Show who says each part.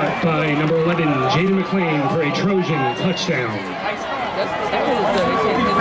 Speaker 1: caught by number 11, Jaden McLean for a Trojan touchdown.